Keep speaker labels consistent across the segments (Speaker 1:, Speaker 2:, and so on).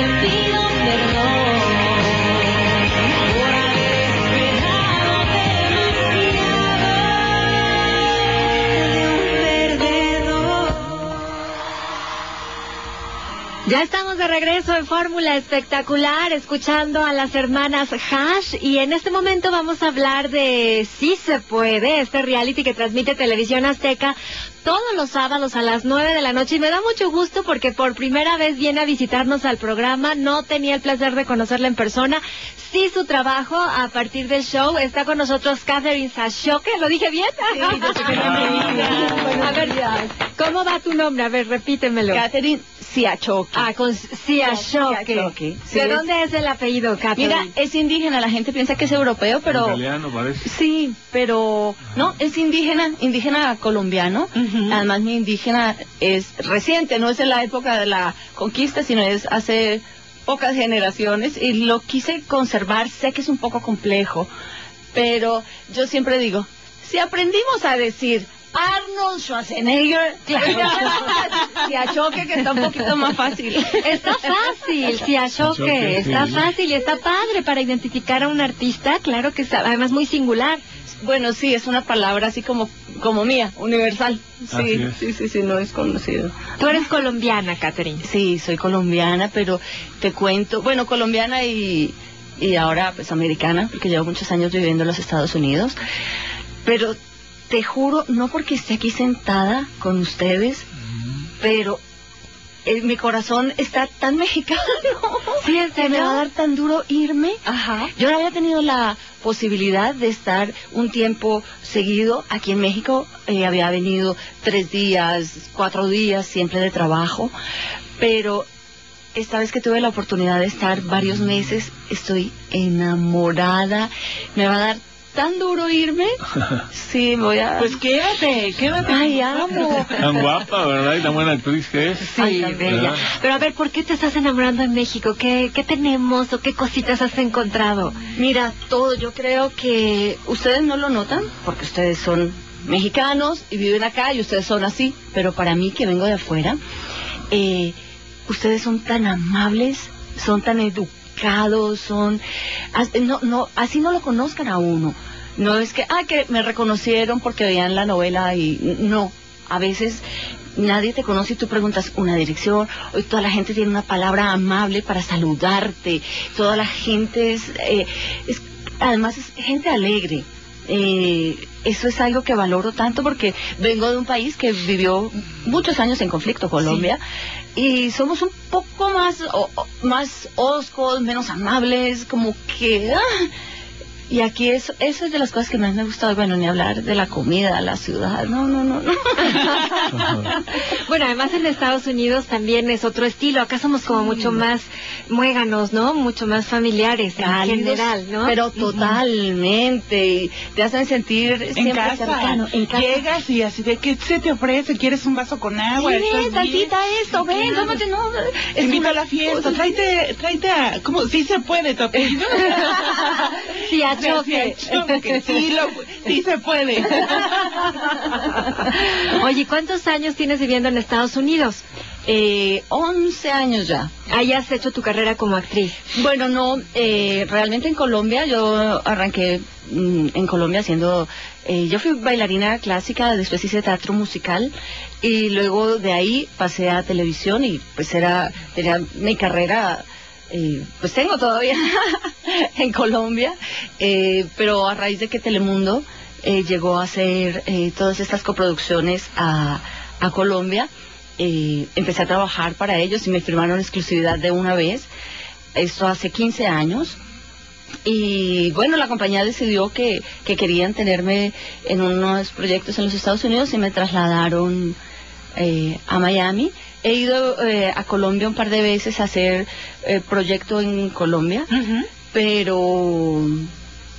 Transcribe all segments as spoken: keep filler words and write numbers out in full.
Speaker 1: te pido perdón por haber esperado demasiado de un perdedor.
Speaker 2: Ya estamos de regreso en Fórmula Espectacular, escuchando a las hermanas Hash, y en este momento vamos a hablar de Sí se puede, este reality que transmite Televisión Azteca todos los sábados a las nueve de la noche, y me da mucho gusto porque por primera vez viene a visitarnos al programa. No tenía el placer de conocerla en persona. Sí, su trabajo a partir del show. Está con nosotros Catherine Siachoque, ¿lo dije bien?
Speaker 3: Sí, yo soy bienvenida.
Speaker 2: A ver, ¿cómo va tu nombre? A ver, repítemelo.
Speaker 3: Catherine Siachoque.
Speaker 2: Ah, con Siachoque.
Speaker 3: Siachoque, sí.
Speaker 2: ¿De dónde es el apellido, Catherine?
Speaker 3: Mira, es indígena, la gente piensa que es europeo, pero...
Speaker 4: Italiano parece.
Speaker 3: Sí, pero no, es indígena, indígena colombiano.
Speaker 2: Uh-huh.
Speaker 3: Además, mi indígena es reciente, no es en la época de la conquista, sino es hace pocas generaciones, y lo quise conservar. Sé que es un poco complejo, pero yo siempre digo, si aprendimos a decir Arnold Schwarzenegger, Siachoque, que está un poquito más fácil.
Speaker 2: Está fácil, Siachoque, está fácil y está padre para identificar a un artista, claro que está, además muy singular.
Speaker 3: Bueno, sí, es una palabra así como como mía, universal. Sí, sí, sí, sí, no es conocido.
Speaker 2: Tú eres colombiana, Catherine.
Speaker 3: Sí, soy colombiana, pero te cuento, bueno, colombiana y, y ahora pues americana, porque llevo muchos años viviendo en los Estados Unidos, pero te juro, no porque esté aquí sentada con ustedes, pero eh, mi corazón está tan mexicano.
Speaker 2: Sí, ¿en
Speaker 3: que me va a dar tan duro irme.
Speaker 2: Ajá.
Speaker 3: Yo no había tenido la posibilidad de estar un tiempo seguido aquí en México. Eh, había venido tres días, cuatro días, siempre de trabajo, pero esta vez que tuve la oportunidad de estar varios meses, estoy enamorada. Me va a dar tan duro irme. Sí, voy a...
Speaker 5: Pues quédate, quédate.
Speaker 3: Ay, amo.
Speaker 4: Tan guapa, ¿verdad? Y tan buena actriz que es.
Speaker 2: Sí,
Speaker 3: Ay,
Speaker 2: bella. Pero a ver, ¿por qué te estás enamorando en México? ¿Qué, qué tenemos o qué cositas has encontrado?
Speaker 3: Mira, todo, yo creo que ustedes no lo notan, porque ustedes son mexicanos y viven acá y ustedes son así, pero para mí, que vengo de afuera, eh, ustedes son tan amables, son tan educados, son... No, no, así no lo conozcan a uno. No es que, ah, que me reconocieron porque veían la novela y... No, a veces nadie te conoce y tú preguntas una dirección, hoy toda la gente tiene una palabra amable para saludarte, toda la gente es... Eh, es además es gente alegre. Eh, eso es algo que valoro tanto porque vengo de un país que vivió muchos años en conflicto, Colombia, sí. Y somos un poco más o, más oscos, menos amables, como que... Ah, y aquí eso, eso es de las cosas que más me ha gustado. Bueno, ni hablar de la comida, la ciudad, no, no, no, no.
Speaker 2: Bueno, además en Estados Unidos también es otro estilo. Acá somos como sí. mucho más muéganos, ¿no? Mucho más familiares en Cálidos, general, ¿no?
Speaker 3: Pero totalmente. Y te hacen sentir
Speaker 5: en
Speaker 3: siempre
Speaker 5: casa,
Speaker 3: cercano. En casa.
Speaker 5: Llegas y así de, ¿qué se te ofrece? ¿Quieres un vaso con agua?
Speaker 3: Sí, ven, tantita esto, ven, claro. Tómate, no.
Speaker 5: Te invito a la fiesta, tráete, tráete a... ¿Cómo? Sí se puede, tu apellido.
Speaker 2: Sí, a Choque.
Speaker 5: Sí, lo, sí se puede.
Speaker 2: Oye, ¿cuántos años tienes viviendo en Estados Unidos?
Speaker 3: Eh, once años ya.
Speaker 2: Ahí has hecho tu carrera como actriz.
Speaker 3: Bueno, no, eh, realmente en Colombia, yo arranqué mm, en Colombia haciendo, eh, yo fui bailarina clásica, después hice teatro musical y luego de ahí pasé a televisión y pues era, tenía mi carrera... Eh, pues tengo todavía en Colombia, eh, pero a raíz de que Telemundo eh, llegó a hacer eh, todas estas coproducciones a, a Colombia, eh, empecé a trabajar para ellos y me firmaron exclusividad de una vez. Esto hace quince años. Y bueno, la compañía decidió que, que querían tenerme en unos proyectos en los Estados Unidos y me trasladaron eh, a Miami. He ido eh, a Colombia un par de veces a hacer eh, proyecto en Colombia, uh-huh. pero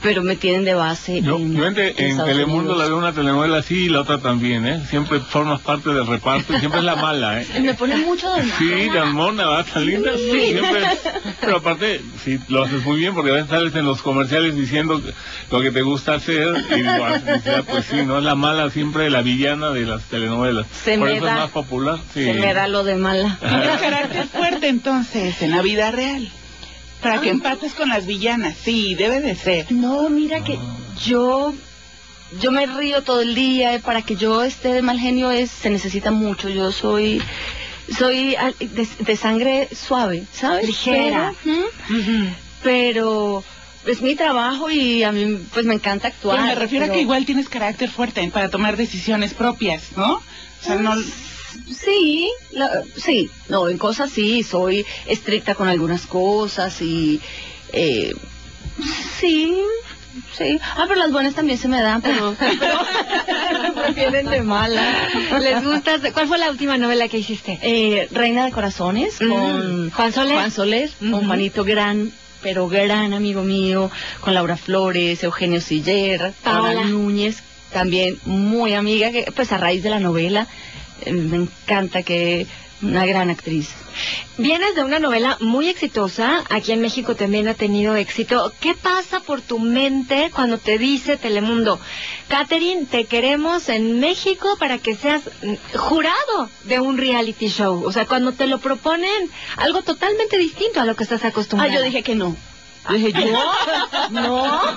Speaker 3: pero me tienen de base.
Speaker 4: Yo,
Speaker 3: en,
Speaker 4: yo en, en
Speaker 3: Estados
Speaker 4: Telemundo
Speaker 3: Unidos.
Speaker 4: la veo una telenovela así y la otra también, ¿eh? Siempre formas parte del reparto y siempre es la mala, ¿eh?
Speaker 3: Me pone mucho de
Speaker 4: Sí, de mona, ¿verdad? Tan linda. Sí. Siempre, pero aparte, sí, lo haces muy bien porque a veces sales en los comerciales diciendo lo que te gusta hacer y digo, ah, pues sí, ¿no? Es la mala siempre, la villana de las telenovelas.
Speaker 3: Se
Speaker 4: Por
Speaker 3: me
Speaker 4: eso
Speaker 3: da,
Speaker 4: es más popular. Sí.
Speaker 3: Se me da lo de mala.
Speaker 5: Tienes carácter fuerte entonces en la vida real. Para que empates con las villanas. Sí, debe de ser.
Speaker 3: No, mira que yo yo me río todo el día. eh, Para que yo esté de mal genio es se necesita mucho. Yo soy soy ah, de, de sangre suave, ¿sabes?
Speaker 2: Ligera.
Speaker 3: Pero, ¿Mm?
Speaker 2: Ujú.
Speaker 3: pero es mi trabajo y a mí pues me encanta actuar.
Speaker 5: Pero me refiero
Speaker 3: pero-
Speaker 5: a que igual tienes carácter fuerte para tomar decisiones propias, ¿no? O sea, no...
Speaker 3: Sí, la- sí, no, en cosas sí, soy estricta con algunas cosas y eh, sí, sí. Ah, pero las buenas también se me dan, pero, pero me prefieren de mala.
Speaker 2: ¿Les gusta? ¿Cuál fue la última novela que hiciste?
Speaker 3: Eh, Reina de Corazones
Speaker 2: Mm.
Speaker 3: con
Speaker 2: Juan Soler.
Speaker 3: Juan Soler,
Speaker 2: Ujú.
Speaker 3: con Juanito gran, pero gran amigo mío, con Laura Flores, Eugenio Siller,
Speaker 2: Paola.
Speaker 3: Paola Núñez, también muy amiga, que pues a raíz de la novela eh, me encanta que una gran actriz.
Speaker 2: Vienes de una novela muy exitosa, aquí en México también ha tenido éxito. ¿Qué pasa por tu mente cuando te dice Telemundo, Catherine, te queremos en México para que seas mm, jurado de un reality show? O sea, cuando te lo proponen, algo totalmente distinto a lo que estás
Speaker 3: Ah,
Speaker 2: acostumbrado.
Speaker 3: yo dije que no. Yo dije, ¿yo? No.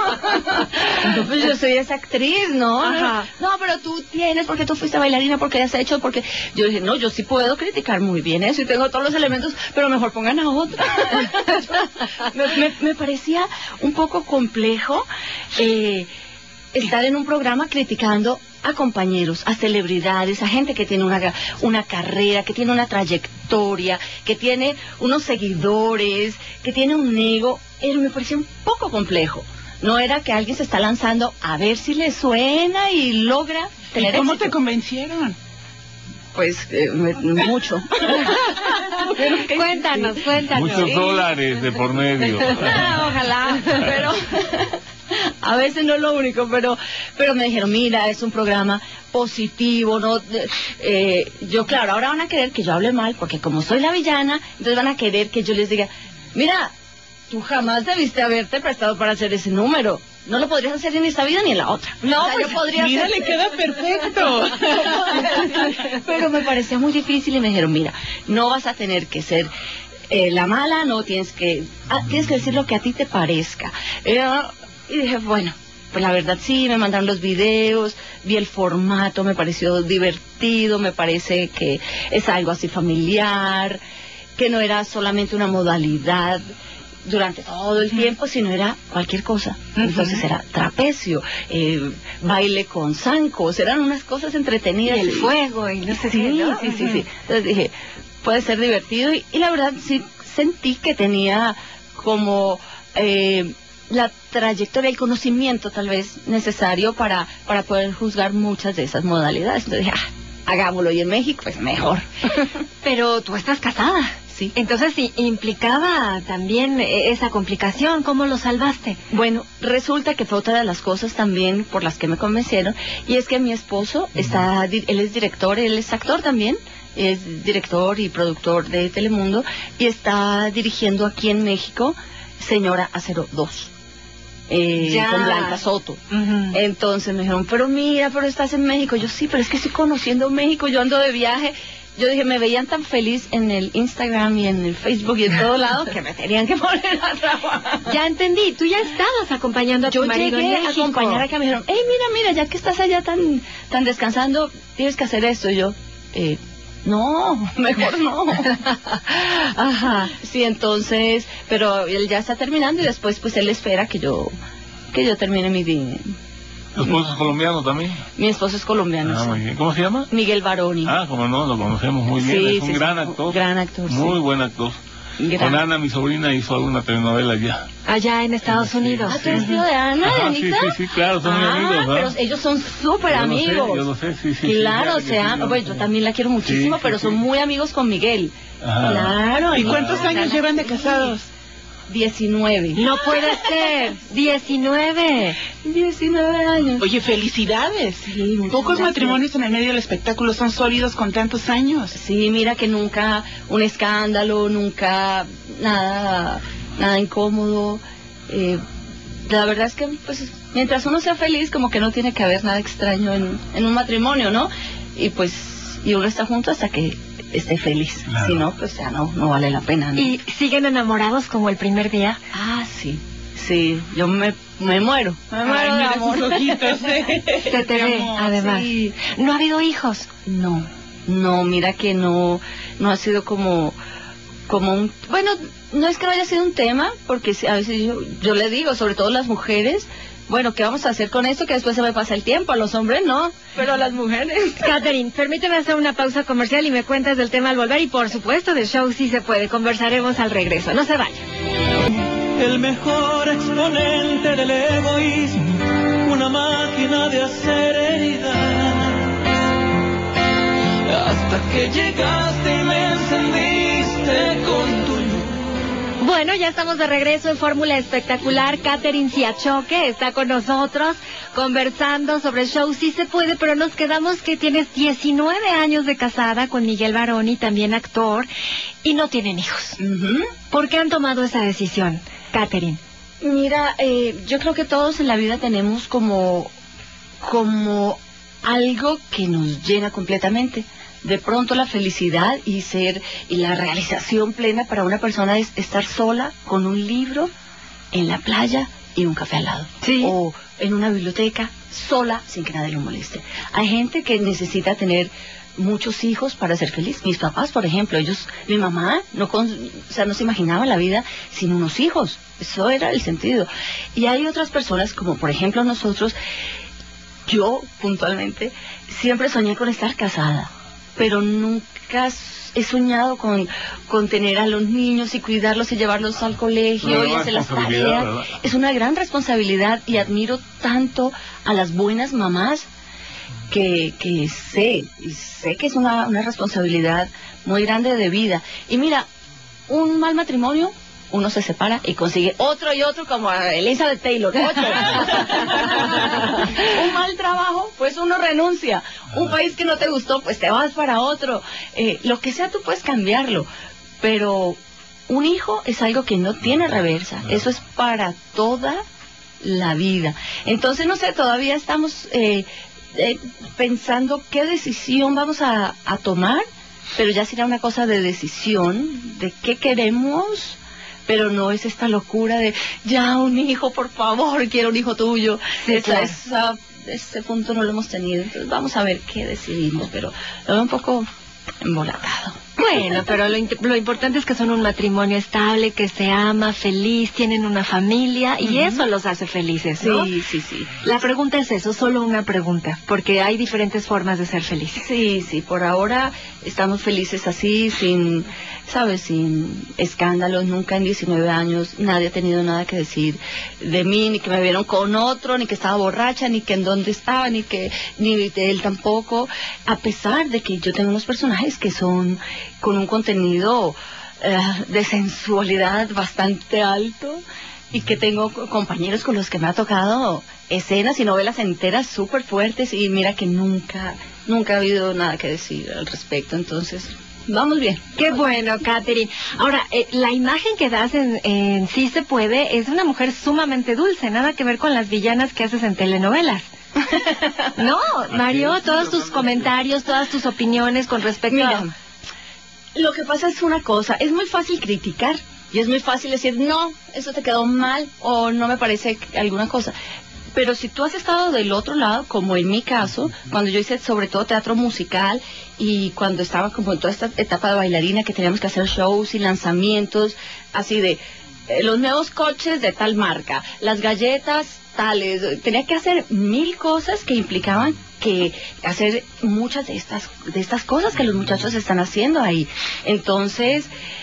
Speaker 3: No, pues yo soy esa actriz, ¿no?
Speaker 2: Ajá.
Speaker 3: No, pero tú tienes, porque tú fuiste bailarina, porque has hecho, porque... Yo dije, no, yo sí puedo criticar muy bien eso y tengo todos los elementos, pero mejor pongan a otra. me, me, me parecía un poco complejo eh, estar en un programa criticando a compañeros, a celebridades, a gente que tiene una, una carrera, que tiene una trayectoria, que tiene unos seguidores, que tiene un ego. Eh, me parecía un poco complejo. No era que alguien se está lanzando a ver si le suena y logra
Speaker 5: ¿Y
Speaker 3: tener
Speaker 5: cómo
Speaker 3: éxito.
Speaker 5: te convencieron?
Speaker 3: Pues eh, me- mucho.
Speaker 2: Cuéntanos, cuéntanos.
Speaker 4: Muchos dólares de por medio.
Speaker 3: Ah, ojalá, pero a veces no es lo único, pero pero me dijeron, mira, es un programa positivo, no eh, yo claro, ahora van a querer que yo hable mal, porque como soy la villana, entonces van a querer que yo les diga, mira, tú jamás debiste haberte prestado para hacer ese número, no lo podrías hacer ni en esta vida ni en la otra.
Speaker 2: No,
Speaker 3: O sea,
Speaker 2: pues,
Speaker 3: yo podría
Speaker 5: Mira,
Speaker 3: hacer-
Speaker 5: le queda perfecto.
Speaker 3: pero me parecía muy difícil y me dijeron, mira, no vas a tener que ser eh, la mala, no tienes que, ah, tienes que decir lo que a ti te parezca. Eh, y dije, bueno, pues la verdad sí, me mandaron los videos, vi el formato, me pareció divertido, me parece que es algo así familiar, que no era solamente una modalidad durante todo el tiempo, sino era cualquier cosa. Entonces era trapecio, eh, baile con zancos, eran unas cosas entretenidas.
Speaker 2: Y el fuego, y no sé
Speaker 3: Sí,
Speaker 2: qué, ¿no?
Speaker 3: sí, sí, sí. Entonces dije, puede ser divertido y, y la verdad sí sentí que tenía como eh, la trayectoria, el conocimiento tal vez necesario para, para poder juzgar muchas de esas modalidades. Entonces dije, ah, hagámoslo y en México pues mejor.
Speaker 2: Pero tú estás casada.
Speaker 3: Sí.
Speaker 2: Entonces sí, implicaba también eh, esa complicación. ¿Cómo lo salvaste?
Speaker 3: Bueno, resulta que fue otra de las cosas también por las que me convencieron, y es que mi esposo está, di- él es director, él es actor también, es director y productor de Telemundo, y está dirigiendo aquí en México Señora Acero dos, eh,
Speaker 2: Ya.
Speaker 3: con Blanca Soto. Entonces me dijeron, pero mira, pero estás en México. Yo sí, pero es que estoy conociendo México, yo ando de viaje. Yo dije, me veían tan feliz en el Instagram y en el Facebook y en todo lado que me tenían que poner a trabajar.
Speaker 2: Ya entendí, tú ya estabas acompañando a tu
Speaker 3: Yo
Speaker 2: marido
Speaker 3: llegué
Speaker 2: en
Speaker 3: a
Speaker 2: México.
Speaker 3: acompañar a que me dijeron, hey, mira, mira, ya que estás allá tan, tan descansando, tienes que hacer esto. Y yo, eh, no, mejor no. Ajá, sí, entonces, pero él ya está terminando y después pues él espera que yo, que yo termine mi di-
Speaker 4: ¿Tu esposo es colombiano también?
Speaker 3: Mi esposo es colombiano,
Speaker 4: Ah,
Speaker 3: sí.
Speaker 4: muy bien. ¿Cómo se llama?
Speaker 3: Miguel Baroni.
Speaker 4: Ah, como no, lo conocemos muy bien.
Speaker 3: Sí,
Speaker 4: es un
Speaker 3: sí,
Speaker 4: gran
Speaker 3: sí,
Speaker 4: actor.
Speaker 3: gran actor, sí.
Speaker 4: Muy buen actor.
Speaker 3: Gran-
Speaker 4: Con Ana, mi sobrina, hizo alguna telenovela ya.
Speaker 2: Allá en Estados
Speaker 4: Sí.
Speaker 2: Unidos.
Speaker 3: Ah, ¿tú eres tío de Ana, de
Speaker 4: Ajá, sí,
Speaker 3: Anita?
Speaker 4: sí, sí, claro, son muy
Speaker 3: ah,
Speaker 4: amigos, ¿no?
Speaker 3: pero ellos son súper
Speaker 4: Yo lo sé,
Speaker 3: amigos.
Speaker 4: yo lo sé, sí, sí, sí,
Speaker 3: Claro,
Speaker 4: claro
Speaker 3: o
Speaker 4: que sí,
Speaker 3: sea,
Speaker 4: yo lo
Speaker 3: bueno, yo
Speaker 4: sé.
Speaker 3: también la quiero muchísimo,
Speaker 4: Sí,
Speaker 3: pero
Speaker 4: sí,
Speaker 3: son
Speaker 4: sí.
Speaker 3: muy amigos con Miguel.
Speaker 4: Ajá.
Speaker 3: Claro.
Speaker 5: ¿Y cuántos años llevan de casados?
Speaker 3: diecinueve.
Speaker 2: No puede ser. diecinueve.
Speaker 3: diecinueve años.
Speaker 5: Oye, felicidades.
Speaker 3: Sí, muchas
Speaker 5: Pocos
Speaker 3: gracias.
Speaker 5: matrimonios en el medio del espectáculo son sólidos con tantos años.
Speaker 3: Sí, mira que nunca un escándalo, nunca nada, nada incómodo. Eh, la verdad es que, pues, mientras uno sea feliz, como que no tiene que haber nada extraño en, en un matrimonio, ¿no? Y pues, y uno está junto hasta que esté feliz.
Speaker 4: Claro.
Speaker 3: Si no, pues ya no, no vale la pena, ¿no?
Speaker 2: ¿Y siguen enamorados como el primer día?
Speaker 3: Ah, sí, sí, yo me, me muero, me muero
Speaker 5: Ay,
Speaker 3: de
Speaker 5: mira
Speaker 3: amor.
Speaker 5: sus ojitos, ¿eh?
Speaker 2: Se te ve,
Speaker 5: amor,
Speaker 2: además.
Speaker 3: sí.
Speaker 2: ¿No ha habido hijos?
Speaker 3: No, no, mira que no, no ha sido como, como un, bueno, no es que no haya sido un tema, porque sí, a veces yo, yo le digo, sobre todo las mujeres, bueno, ¿qué vamos a hacer con esto? Que después se me pasa el tiempo, a los hombres no, pero a las mujeres.
Speaker 2: Catherine, permíteme hacer una pausa comercial y me cuentas del tema al volver y por supuesto del show Si Se Puede. Conversaremos al regreso. No se vayan.
Speaker 1: El mejor exponente del egoísmo, una máquina de hacer heridas. Hasta que llegaste y me encendiste con tu luz.
Speaker 2: Bueno, ya estamos de regreso en Fórmula Espectacular. Catherine Siachoque está con nosotros conversando sobre el show Si Se Puede, pero nos quedamos que tienes diecinueve años de casada con Miguel Baroni, también actor, y no tienen hijos.
Speaker 3: Ujú.
Speaker 2: ¿Por qué han tomado esa decisión, Catherine?
Speaker 3: Mira, eh, yo creo que todos en la vida tenemos como, como algo que nos llena completamente. De pronto la felicidad y ser y la realización plena para una persona es estar sola con un libro en la playa y un café al lado.
Speaker 2: Sí.
Speaker 3: O en una biblioteca sola sin que nadie lo moleste. Hay gente que necesita tener muchos hijos para ser feliz. Mis papás, por ejemplo, ellos, mi mamá no, con, o sea, no se imaginaba la vida sin unos hijos. Eso era el sentido. Y hay otras personas, como por ejemplo nosotros, yo puntualmente siempre soñé con estar casada, pero nunca he soñado con, con tener a los niños y cuidarlos y llevarlos al colegio
Speaker 4: Una
Speaker 3: y hacer las
Speaker 4: responsabilidad,
Speaker 3: tareas.
Speaker 4: ¿verdad?
Speaker 3: Es una gran responsabilidad y admiro tanto a las buenas mamás que, que sé, y sé que es una, una responsabilidad muy grande de vida. Y mira, un mal matrimonio, uno se separa y consigue otro y otro como a Elizabeth Taylor. Ocho. Un mal trabajo, pues uno renuncia. Un país que no te gustó, pues te vas para otro. Eh, lo que sea, tú puedes cambiarlo. Pero un hijo es algo que no tiene reversa. Eso es para toda la vida. Entonces, no sé, todavía estamos eh, eh, pensando qué decisión vamos a, a tomar, pero ya será una cosa de decisión, de qué queremos. Pero no es esta locura de, ya un hijo, por favor, quiero un hijo tuyo.
Speaker 2: Sí,
Speaker 3: Esa-
Speaker 2: claro.
Speaker 3: esa- ese punto no lo hemos tenido. Entonces vamos a ver qué decidimos, pero lo veo un poco embolatado.
Speaker 2: Bueno, pero lo, in- lo importante es que son un matrimonio estable, que se ama, feliz, tienen una familia y
Speaker 3: Ujú.
Speaker 2: eso los hace felices, ¿no?
Speaker 3: Sí, sí, sí.
Speaker 2: La pregunta es eso, solo una pregunta, porque hay diferentes formas de ser felices.
Speaker 3: Sí, sí, por ahora estamos felices así, sin, ¿sabes? Sin escándalos, nunca en diecinueve años nadie ha tenido nada que decir de mí, ni que me vieron con otro, ni que estaba borracha, ni que en dónde estaba, ni que, ni de él tampoco, a pesar de que yo tengo unos personajes que son con un contenido eh, de sensualidad bastante alto, y que tengo co- compañeros con los que me ha tocado escenas y novelas enteras súper fuertes, y mira que nunca, nunca ha habido nada que decir al respecto, entonces vamos bien.
Speaker 2: Qué bueno, Catherine. Ahora, eh, la imagen que das en, en Sí Se Puede es una mujer sumamente dulce, nada que ver con las villanas que haces en telenovelas. No, Mario,
Speaker 4: es,
Speaker 2: todos
Speaker 4: sí,
Speaker 2: tus
Speaker 4: totalmente.
Speaker 2: comentarios, todas tus opiniones con respecto
Speaker 3: Mira,
Speaker 2: a...
Speaker 3: lo que pasa es una cosa, es muy fácil criticar y es muy fácil decir, no, eso te quedó mal o no me parece que- alguna cosa. Pero si tú has estado del otro lado, como en mi caso, cuando yo hice sobre todo teatro musical y cuando estaba como en toda esta etapa de bailarina que teníamos que hacer shows y lanzamientos, así de eh, los nuevos coches de tal marca, las galletas tales, tenía que hacer mil cosas que implicaban que hacer muchas de estas de estas cosas que los muchachos están haciendo ahí. Entonces,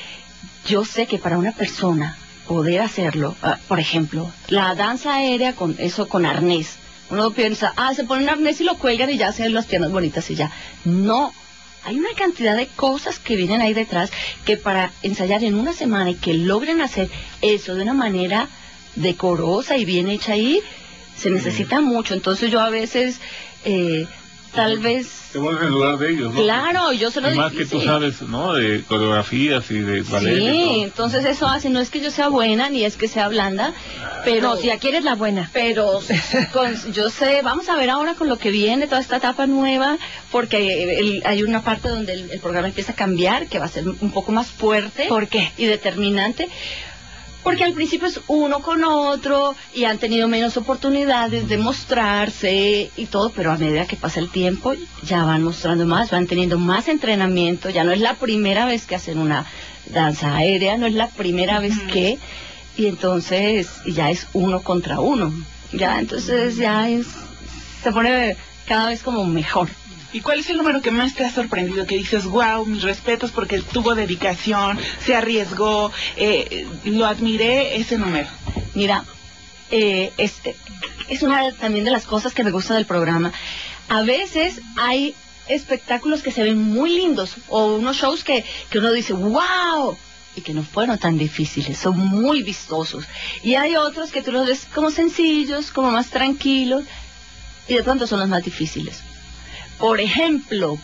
Speaker 3: yo sé que para una persona poder hacerlo, ah, por ejemplo, la danza aérea con eso con arnés, uno piensa, ah, se pone un arnés y lo cuelgan y ya se ven las piernas bonitas y ya. No, hay una cantidad de cosas que vienen ahí detrás que para ensayar en una semana y que logren hacer eso de una manera decorosa y bien hecha ahí, se necesita mucho. Entonces yo a veces, eh, tal vez...
Speaker 4: Te pones en lugar de ellos, ¿no?
Speaker 3: Claro, yo se lo
Speaker 4: Y más
Speaker 3: difícil.
Speaker 4: que tú sabes, ¿no? De coreografías y de ballet.
Speaker 3: Sí,
Speaker 4: y todo.
Speaker 3: entonces eso hace, no es que yo sea buena ni es que sea blanda, pero
Speaker 2: No, si aquí eres la buena.
Speaker 3: pero con- yo sé, vamos a ver ahora con lo que viene, toda esta etapa nueva, porque el- hay una parte donde el, el programa empieza a cambiar, que va a ser un poco más fuerte.
Speaker 2: ¿Por qué?
Speaker 3: Y determinante. Porque al principio es uno con otro y han tenido menos oportunidades de mostrarse y todo, pero a medida que pasa el tiempo ya van mostrando más, van teniendo más entrenamiento, ya no es la primera vez que hacen una danza aérea, no es la primera vez que, y entonces ya es uno contra uno, ya entonces ya es, se pone cada vez como mejor.
Speaker 5: ¿Y cuál es el número que más te ha sorprendido? Que dices, wow, mis respetos porque tuvo dedicación, se arriesgó, eh, lo admiré, ese número.
Speaker 3: Mira, eh, es, es una también de las cosas que me gusta del programa. A veces hay espectáculos que se ven muy lindos o unos shows que, que uno dice, wow, y que no fueron tan difíciles, son muy vistosos. Y hay otros que tú los ves como sencillos, como más tranquilos, y de pronto son los más difíciles. Por ejemplo,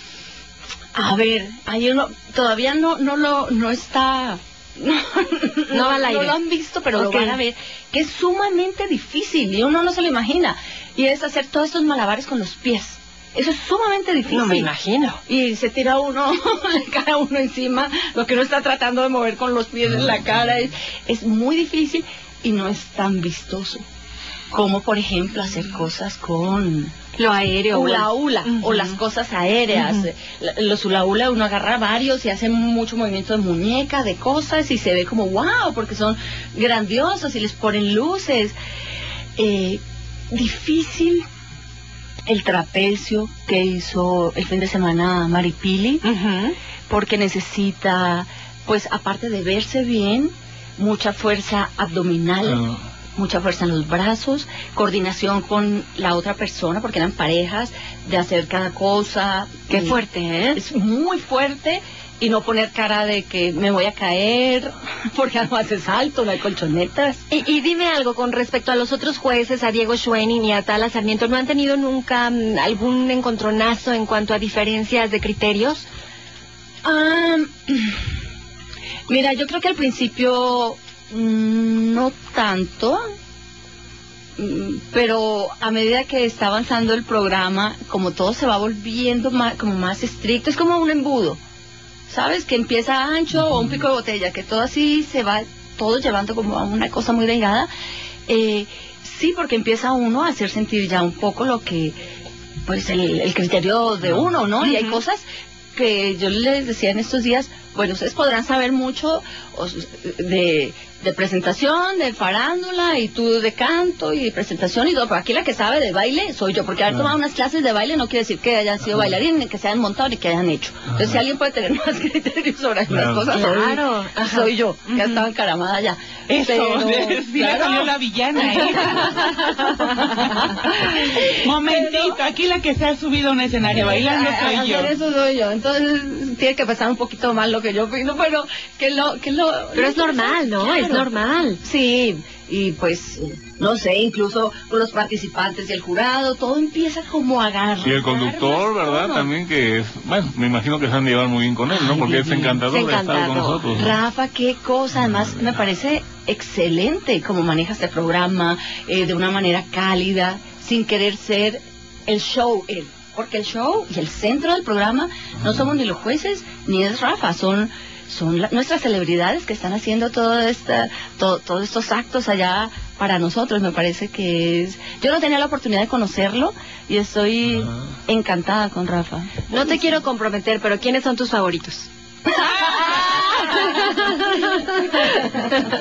Speaker 3: a ver, hay uno, todavía no, no lo, no está, no,
Speaker 2: No va al aire.
Speaker 3: no lo han visto, pero
Speaker 2: Ok.
Speaker 3: lo van a ver, que es sumamente difícil y uno no se lo imagina. Y es hacer todos estos malabares con los pies. Eso es sumamente difícil.
Speaker 2: No me imagino.
Speaker 3: Y se tira uno, le cae a uno encima, lo que uno está tratando de mover con los pies en la cara. Es, es muy difícil y no es tan vistoso. Como, por ejemplo, hacer cosas con
Speaker 2: Lo aéreo.
Speaker 3: hula hula
Speaker 2: Ujú.
Speaker 3: o las cosas aéreas.
Speaker 2: Ujú.
Speaker 3: La- Los hula hula uno agarra varios y hace mucho movimiento de muñeca, de cosas y se ve como wow, porque son grandiosos y les ponen luces. Eh, difícil el trapecio que hizo el fin de semana Maripili,
Speaker 2: Ujú.
Speaker 3: porque necesita, pues aparte de verse bien, mucha fuerza abdominal.
Speaker 4: Ah,
Speaker 3: Mucha fuerza en los brazos, coordinación con la otra persona, porque eran parejas, de hacer cada cosa.
Speaker 2: Qué
Speaker 3: Y
Speaker 2: fuerte, ¿eh?
Speaker 3: Es muy fuerte y no poner cara de que me voy a caer, porque además es alto, no hay colchonetas.
Speaker 2: Y, y dime algo con respecto a los otros jueces, a Diego Schwenning y a Tala Sarmiento, ¿no han tenido nunca mm, algún encontronazo en cuanto a diferencias de criterios?
Speaker 3: Ah, mira, yo creo que al principio mm, no tanto, mm, pero a medida que está avanzando el programa, como todo se va volviendo más, como más estricto, es como un embudo, ¿sabes? Que empieza ancho o un pico de botella, que todo así se va, todo llevando como a una cosa muy delgada. Eh, sí, porque empieza uno a hacer sentir ya un poco lo que, pues el, el criterio de uno, ¿no? Y hay
Speaker 2: Ujú.
Speaker 3: cosas que yo les decía en estos días, bueno, ustedes podrán saber mucho o s- de, de presentación, de farándula, y tú de canto y de presentación y todo, pero aquí la que sabe de baile soy yo, porque haber
Speaker 4: Ajá.
Speaker 3: tomado unas clases de baile no quiere decir que hayan sido
Speaker 4: Ajá.
Speaker 3: bailarines, ni que se hayan montado, ni que hayan hecho. Entonces,
Speaker 4: Ajá.
Speaker 3: si alguien puede tener más criterios sobre algunas
Speaker 4: Claro.
Speaker 3: cosas, soy-
Speaker 2: Claro, ajá.
Speaker 3: soy yo, que
Speaker 2: Ujú.
Speaker 3: estaba encaramada ya.
Speaker 5: Eso,
Speaker 3: Pero,
Speaker 5: sí le
Speaker 3: claro.
Speaker 5: salió la villana, ¿eh? Momentito, aquí la que se ha subido a un escenario bailando
Speaker 3: A- a
Speaker 5: soy yo.
Speaker 3: hacer eso soy yo. Entonces tiene que pasar un poquito más lo que yo opino, pero que lo que lo
Speaker 2: Pero
Speaker 3: lo
Speaker 2: es normal, ¿no?
Speaker 3: Claro.
Speaker 2: Es normal.
Speaker 3: Sí, y pues no sé, incluso con los participantes y el jurado, todo empieza como a agarrar.
Speaker 4: Y el conductor,
Speaker 3: más
Speaker 4: ¿verdad?
Speaker 3: tono.
Speaker 4: También que es, bueno, me imagino que se han de llevar muy bien con él, ¿no?
Speaker 3: Ay,
Speaker 4: Porque es
Speaker 3: divino.
Speaker 4: encantador de estar con
Speaker 2: encantador.
Speaker 4: nosotros, ¿no?
Speaker 3: Rafa, qué cosa, además me parece excelente cómo maneja este programa, eh, de una manera cálida, sin querer ser el show, él. Porque el show y el centro del programa no somos ni los jueces ni es Rafa, son son la- nuestras celebridades que están haciendo todo esta, to- todos estos actos allá para nosotros. Me parece que es... Yo no tenía la oportunidad de conocerlo y estoy
Speaker 4: Ajá.
Speaker 3: encantada con Rafa.
Speaker 2: No te quiero comprometer, pero ¿quiénes son tus favoritos? A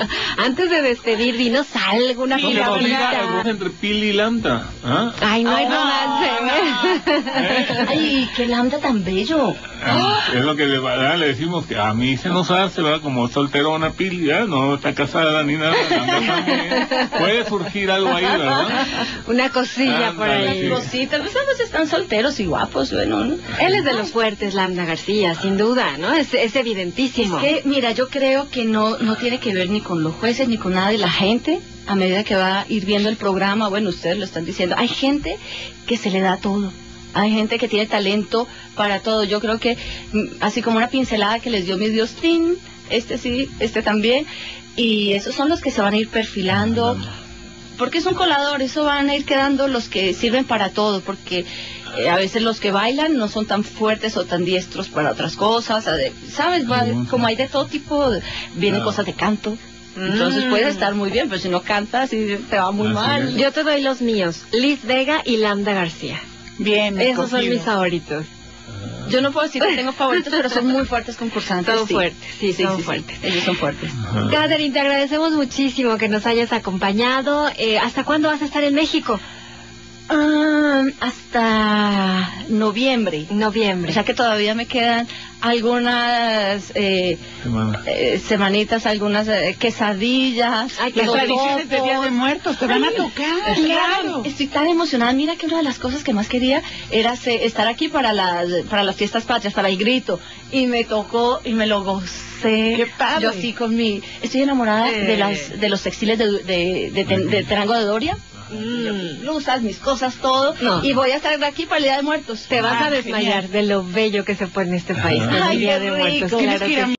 Speaker 2: antes de despedir, dinos algo, una
Speaker 4: No se nos olvida el
Speaker 2: cosita.
Speaker 4: roce entre Pili y Lambda. ¿Ah?
Speaker 2: Ay, no hay
Speaker 3: Ah,
Speaker 2: romance.
Speaker 3: Ay, qué lambda tan bello.
Speaker 4: Ah, es lo que le, ¿verdad? Le decimos que a mí se nos hace, ¿verdad? Como solterona Pili, ¿verdad? No está casada ni nada. Lambda también. Puede surgir algo ahí, ¿verdad?
Speaker 2: Una cosilla por
Speaker 4: Ándale,
Speaker 2: ahí.
Speaker 4: sí.
Speaker 3: Cositas, pues ambos están solteros y guapos, bueno, ¿no?
Speaker 2: Él es de los fuertes, Lambda García, sin duda, ¿no? Es, es evidentísimo.
Speaker 3: Es que, mira, yo creo que no, no tiene que ver ni con los jueces ni con nada de la gente. A medida que va a ir viendo el programa, bueno, ustedes lo están diciendo, hay gente que se le da todo. Hay gente que tiene talento para todo. Yo creo que, mm, así como una pincelada que les dio mi Dios, ¡tin! Este sí, este también. Y esos son los que se van a ir perfilando. Porque es un colador, eso van a ir quedando los que sirven para todo, porque eh, a veces los que bailan no son tan fuertes o tan diestros para otras cosas, eh, ¿sabes? Va-
Speaker 4: Mm.
Speaker 3: como hay de todo tipo, vienen
Speaker 4: Claro.
Speaker 3: cosas de canto, entonces
Speaker 2: Mm.
Speaker 3: puedes estar muy bien, pero si no cantas y te va muy
Speaker 4: Así
Speaker 3: mal.
Speaker 4: es.
Speaker 2: Yo te doy los míos, Liz Vega y Lambda García.
Speaker 5: Bien,
Speaker 2: Esos son
Speaker 5: escogido.
Speaker 2: mis favoritos.
Speaker 3: Yo no puedo decir que tengo favoritos, pero son muy fuertes concursantes.
Speaker 2: Son
Speaker 3: sí.
Speaker 2: fuertes, sí, son fuertes.
Speaker 3: Ellos son fuertes.
Speaker 4: Ajá.
Speaker 2: Catherine, te agradecemos muchísimo que nos hayas acompañado. Eh, ¿Hasta cuándo vas a estar en México?
Speaker 3: Ah, hasta noviembre.
Speaker 2: Noviembre.
Speaker 3: O sea que todavía me quedan algunas eh,
Speaker 4: Semana.
Speaker 3: eh, semanitas, algunas eh, quesadillas.
Speaker 2: Ay, qué
Speaker 5: Las
Speaker 3: totopos.
Speaker 5: tradiciones de Día de Muertos te van a tocar, claro.
Speaker 3: Estoy tan emocionada. Mira que una de las cosas que más quería era se- estar aquí para las para las fiestas patrias, para el grito. Y me tocó y me lo gocé.
Speaker 5: Qué padre.
Speaker 3: Yo sí con mi... Estoy enamorada
Speaker 2: Eh.
Speaker 3: de las de los textiles de, de, de, de- de Tarango de Doria.
Speaker 2: Mm.
Speaker 3: Blusas, mis cosas, todo.
Speaker 2: No.
Speaker 3: Y voy a estar aquí para el Día de Muertos.
Speaker 2: Te vas
Speaker 5: Ah,
Speaker 2: a desmayar
Speaker 5: genial.
Speaker 2: de lo bello que se pone este país. con el
Speaker 3: Ay,
Speaker 2: Día
Speaker 3: qué
Speaker 2: de Muertos,
Speaker 3: rico.
Speaker 2: claro
Speaker 5: Tienes que ir
Speaker 2: que
Speaker 5: a
Speaker 2: sí.